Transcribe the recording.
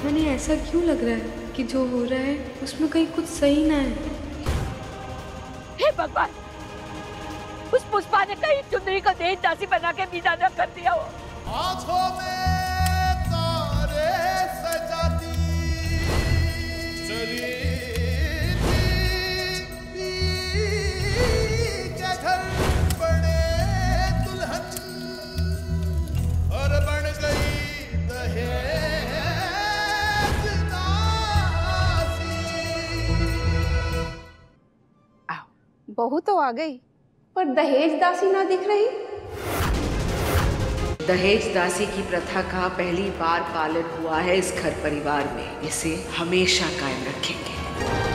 मैंने ऐसा क्यों लग रहा है कि जो हो रहा है उसमें कहीं कुछ सही ना है। हे भगवान, उस पुष्पा ने कहीं चुंदरी को देह दासी बना के विदा न कर दिया हो। आँखों में तारे सजाती चली थी के घर बड़े दुल्हन और बन गई दहेज दासी। बहू तो आ गई, पर दहेज दासी ना दिख रही। दहेज दासी की प्रथा का पहली बार पालन हुआ है इस घर परिवार में। इसे हमेशा कायम रखेंगे।